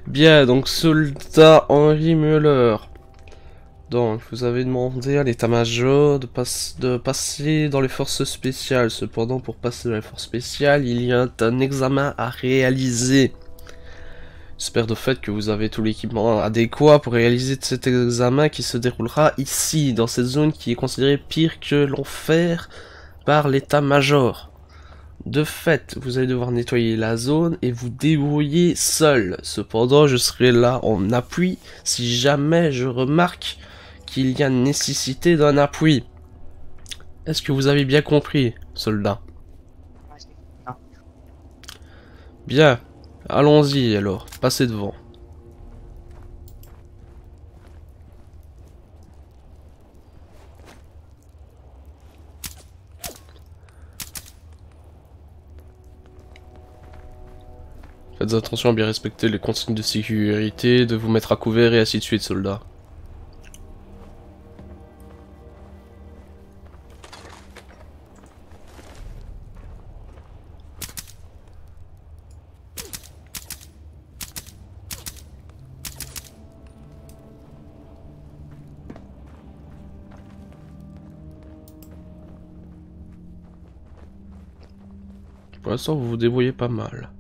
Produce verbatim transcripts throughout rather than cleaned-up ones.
Bien, donc soldat Henri Müller. Donc, vous avez demandé à l'état-major de, passe- de passer dans les forces spéciales. Cependant, pour passer dans les forces spéciales, il y a un examen à réaliser. J'espère de fait que vous avez tout l'équipement adéquat pour réaliser cet examen qui se déroulera ici, dans cette zone qui est considérée pire que l'enfer par l'état-major. De fait, vous allez devoir nettoyer la zone et vous débrouiller seul. Cependant, je serai là en appui si jamais je remarque qu'il y a nécessité d'un appui. Est-ce que vous avez bien compris, soldat? Bien. Allons-y alors, passez devant. Faites attention à bien respecter les consignes de sécurité, de vous mettre à couvert et ainsi de suite, soldat. Pour l'instant, vous vous débrouillez pas mal.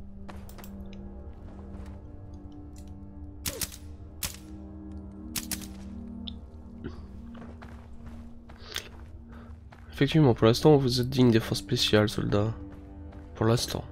Effectivement, pour l'instant, vous êtes digne des forces spéciales, soldat. Pour l'instant.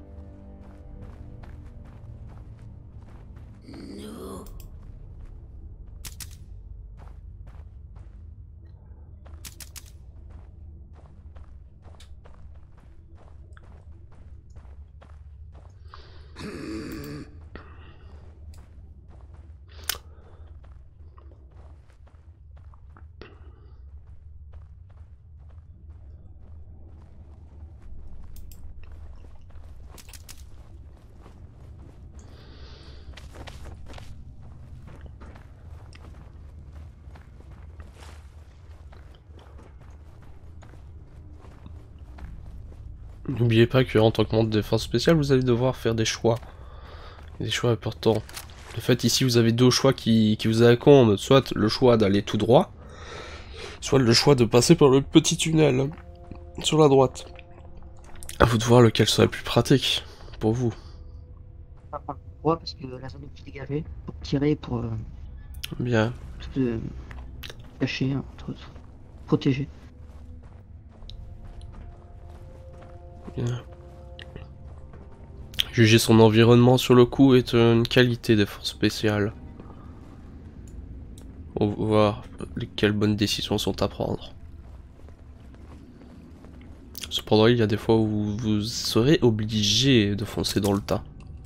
N'oubliez pas qu'en tant que membre des forces spéciales, vous allez devoir faire des choix. Des choix importants. En fait, ici, vous avez deux choix qui, qui vous incombent. Soit le choix d'aller tout droit, soit le choix de passer par le petit tunnel hein, sur la droite. À vous de voir lequel serait le plus pratique pour vous. On va prendre le droit parce que la zone est plus dégagée pour tirer, pour euh, Bien. se cacher, hein, entre autres. Protéger. Bien. Juger son environnement sur le coup est une qualité des forces spéciales. On va voir quelles bonnes décisions sont à prendre. Cependant, il y a des fois où vous serez obligé de foncer dans le tas.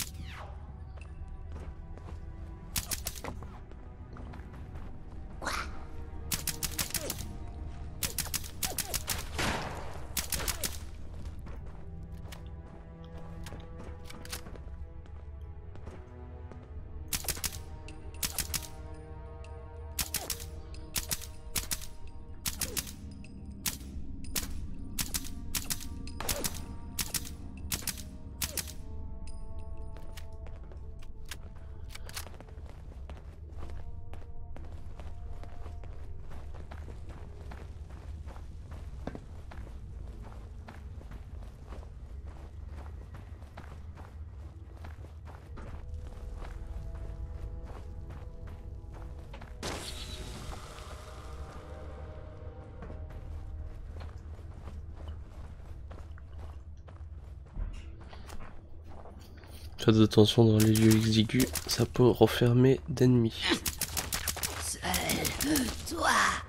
Faites attention dans les lieux exigus, ça peut renfermer d'ennemis. Seul, toi.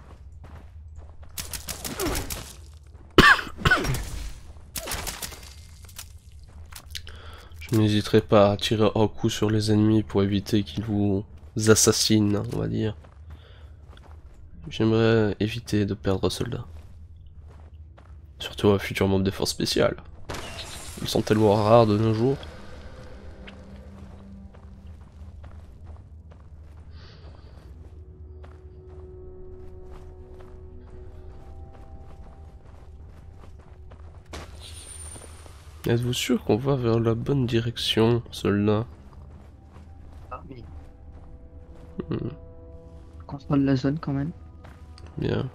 Je n'hésiterai pas à tirer un coup sur les ennemis pour éviter qu'ils vous assassinent, on va dire. J'aimerais éviter de perdre un soldat. Surtout un futur membre des forces spéciales. Ils sont tellement rares de nos jours. Êtes-vous sûr qu'on va vers la bonne direction, soldat? Ah, mais Hmm, Contrôle la zone quand même. bien.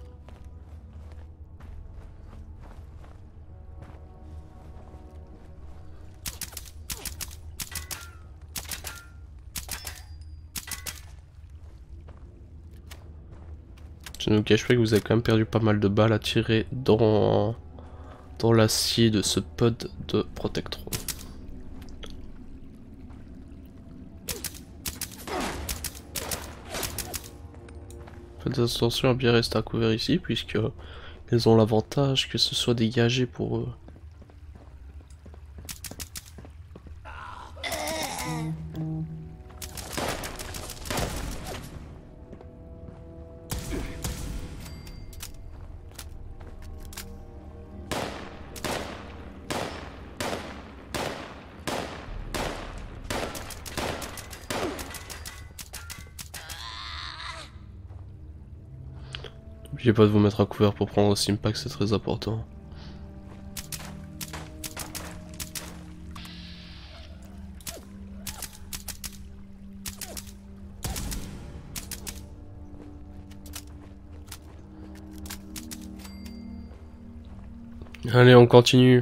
Je ne vous cache pas que vous avez quand même perdu pas mal de balles à tirer dans, dans l'acier de ce pod de Protectron. Faites attention à bien rester à couvert ici, puisque ils ont l'avantage que ce soit dégagé pour eux. N'oubliez pas de vous mettre à couvert pour prendre aussi impact, c'est très important. Allez, on continue.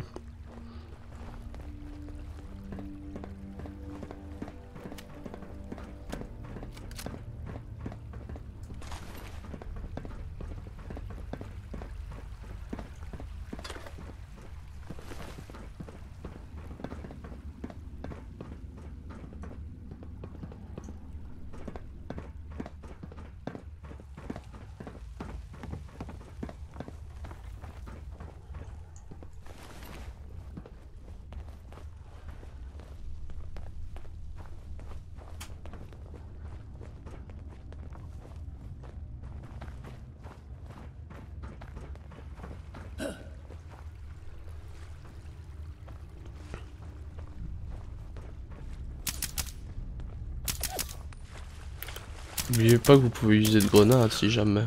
N'oubliez pas que vous pouvez utiliser de grenades si jamais.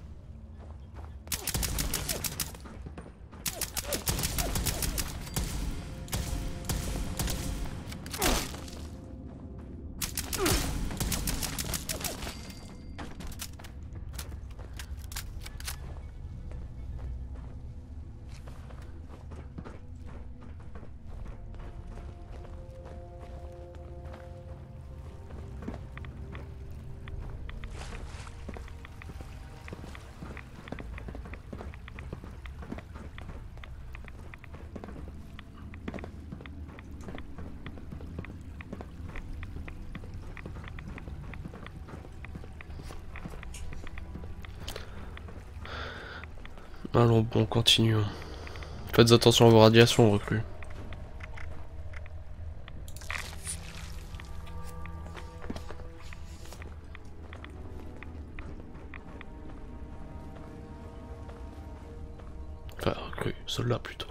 Allons, bon, continuons. Faites attention à vos radiations, recrues. Enfin, recrues, soldats plutôt.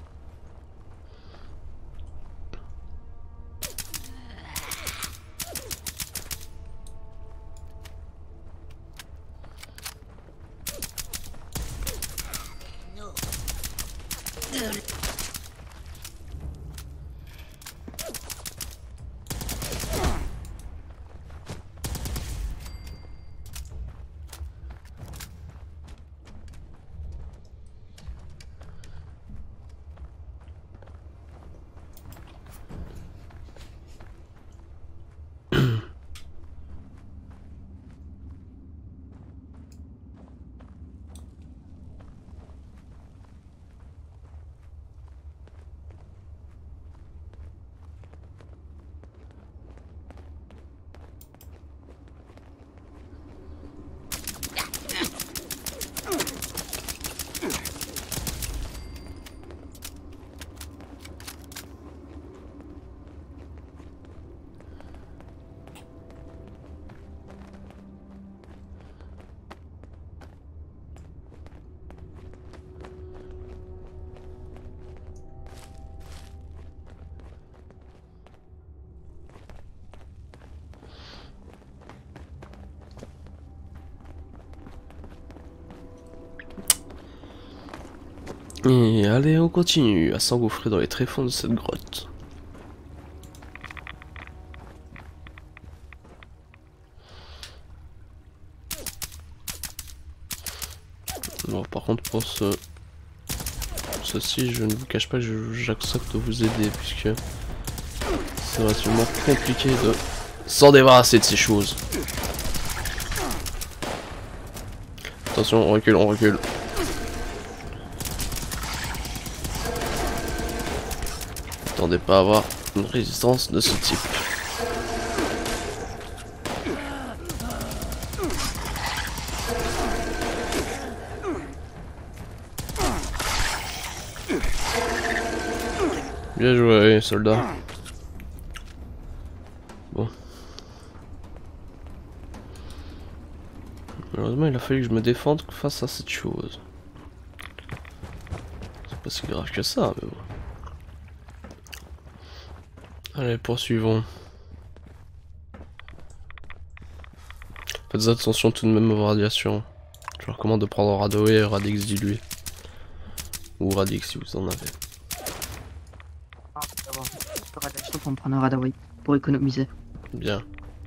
Et allez, on continue à s'engouffrer dans les tréfonds de cette grotte. Bon, par contre, pour ce... ceci, je ne vous cache pas que j'accepte de vous aider, puisque c'est relativement compliqué de s'en débarrasser de ces choses. Attention, on recule, on recule. Attendez pas à avoir une résistance de ce type. Bien joué, soldat. Bon. Malheureusement, il a fallu que je me défende face à cette chose. C'est pas si grave que ça, mais bon. Allez, poursuivons. Faites attention tout de même aux radiations. Je vous recommande de prendre Radaway et Radix dilué. Ou Radix si vous en avez. Ah, d'abord, pour radiation, faut me prendre un Radaway pour économiser. Bien.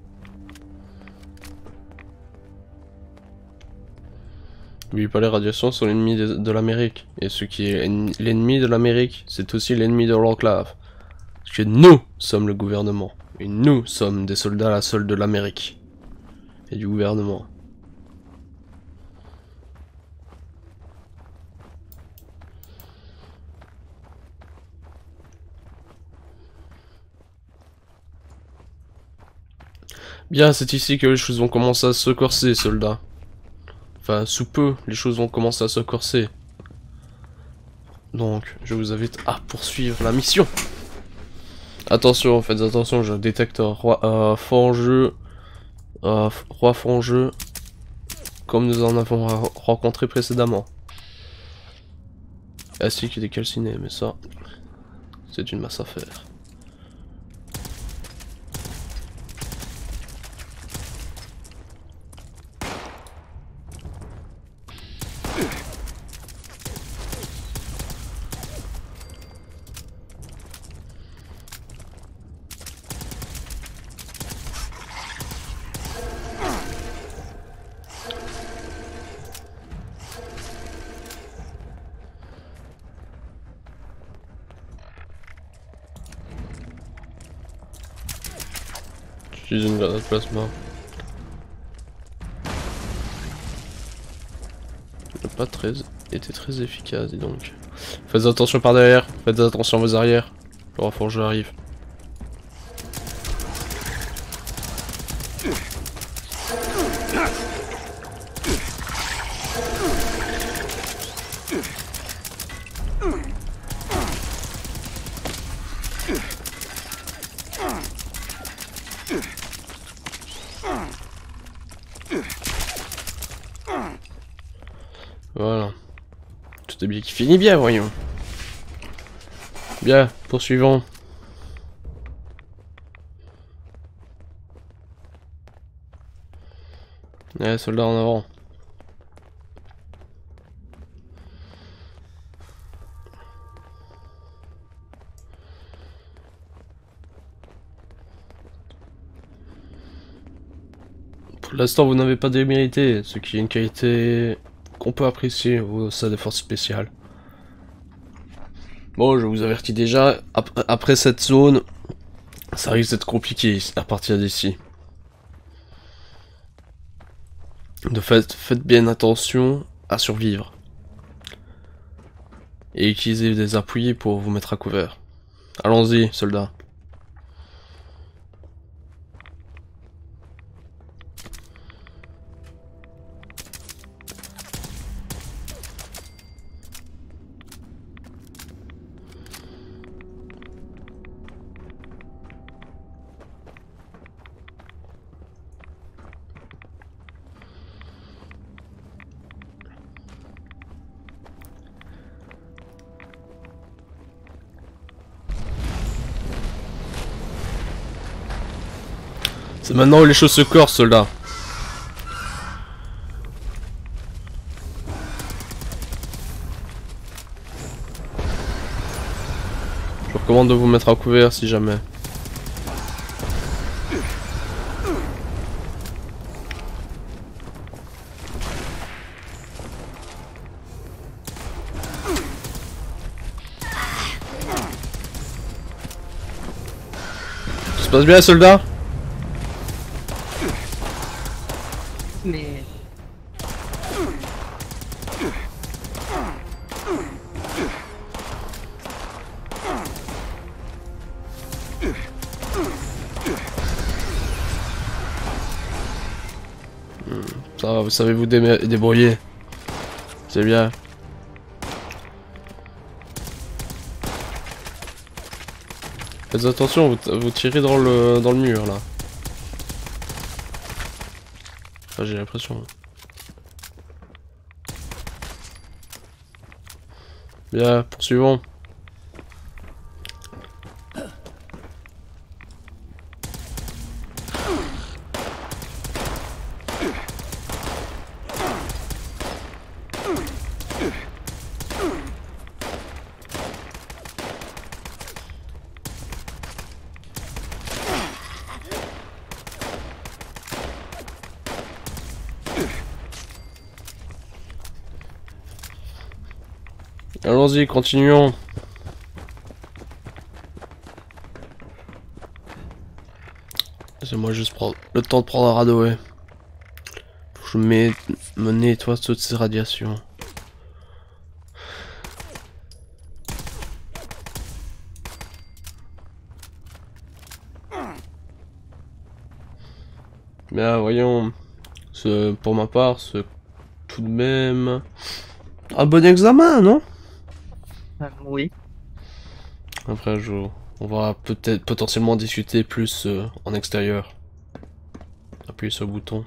N'oubliez pas, les radiations sont l'ennemi de, de l'Amérique. Et ce qui est l'ennemi de l'Amérique, c'est aussi l'ennemi de l'enclave. Parce que nous sommes le gouvernement. Et nous sommes des soldats à la solde de l'Amérique. Et du gouvernement. Bien, c'est ici que les choses vont commencer à se corser, soldats. Enfin, sous peu, les choses vont commencer à se corser. Donc, je vous invite à poursuivre la mission. Attention, faites attention, je détecte un roi euh, fangeux. Euh, roi fangeux. Comme nous en avons rencontré précédemment. Ainsi qu'il est calciné, mais ça, c'est une masse à faire. J'utilise une grenade plasma. Elle n'a pas très été très efficace, dis donc. Faites attention par derrière, faites attention à vos arrières. Le reforge arrive. Voilà. Tout est bien qui finit bien, voyons. Bien, poursuivons. Allez, soldats en avant. Pour l'instant, vous n'avez pas démérité, ce qui est une qualité qu'on peut apprécier au sein des forces spéciales. Bon, je vous avertis déjà, ap après cette zone, ça risque d'être compliqué à partir d'ici. De fait, faites bien attention à survivre. Et utilisez des appuis pour vous mettre à couvert. Allons-y, soldats. C'est maintenant où les choses se corsent, soldats. Je vous recommande de vous mettre à couvert si jamais. passe bien, soldat? Mais... Ça va, vous savez vous dé débrouiller. C'est bien. Faites attention, vous, vous tirez dans le, dans le mur là. Enfin, j'ai l'impression. Bien, poursuivons. Allons-y, continuons. Laissez-moi juste prendre le temps de prendre un radouet. Je mets, me nettoie toutes ces radiations. Bien, voyons. Ce, pour ma part, c'est tout de même un bon examen, non? Euh, oui. Après, je, on va peut-être potentiellement discuter plus euh, en extérieur. Appuyez sur le bouton.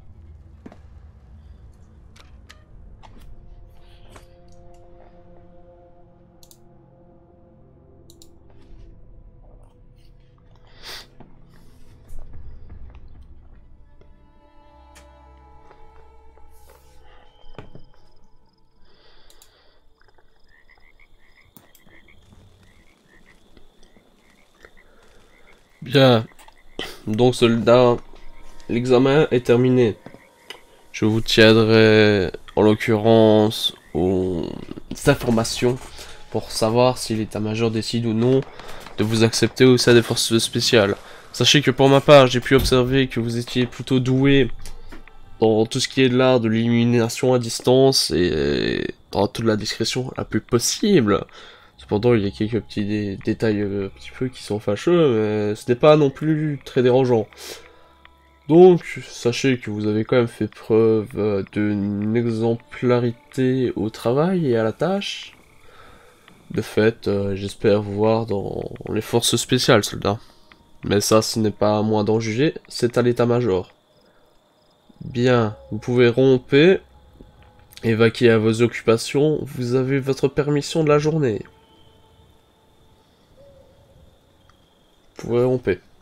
Bien. Donc, soldat, l'examen est terminé. Je vous tiendrai, en l'occurrence, aux informations pour savoir si l'état-major décide ou non de vous accepter au sein des forces spéciales. Sachez que pour ma part, j'ai pu observer que vous étiez plutôt doué dans tout ce qui est de l'art de l'illumination à distance et dans toute la discrétion la plus possible. Cependant, il y a quelques petits dé détails euh, un petit peu qui sont fâcheux, mais ce n'est pas non plus très dérangeant. Donc, sachez que vous avez quand même fait preuve euh, d'une exemplarité au travail et à la tâche. De fait, euh, j'espère vous voir dans les forces spéciales, soldats. Mais ça, ce n'est pas à moi d'en juger, c'est à l'état-major. Bien, vous pouvez romper, évacuer à vos occupations, vous avez votre permission de la journée. Vous pouvez romper.